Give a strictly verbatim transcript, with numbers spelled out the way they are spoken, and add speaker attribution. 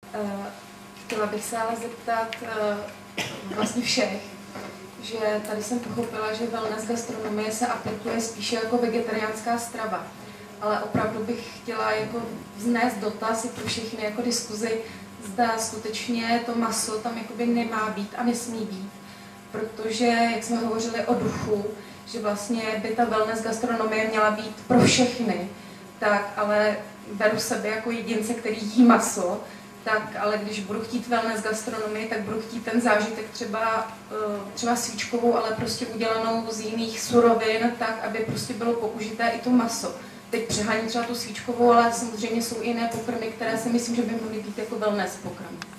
Speaker 1: Chtěla bych se ale zeptat vlastně všech, že tady jsem pochopila, že wellness gastronomie se aplikuje spíše jako vegetariánská strava. Ale opravdu bych chtěla jako vznést dotaz i pro všechny jako diskuzi, zda skutečně to maso tam jakoby nemá být a nesmí být. Protože, jak jsme hovořili o duchu, že vlastně by ta wellness gastronomie měla být pro všechny, tak ale beru sebe jako jedince, který jí maso, tak ale když budu chtít wellness gastronomii, tak budu chtít ten zážitek třeba, třeba svíčkovou, ale prostě udělanou z jiných surovin, tak, aby prostě bylo použité i to maso. Teď přeháním třeba tu svíčkovou, ale samozřejmě jsou i jiné pokrmy, které si myslím, že by mohly být jako wellness pokrmy.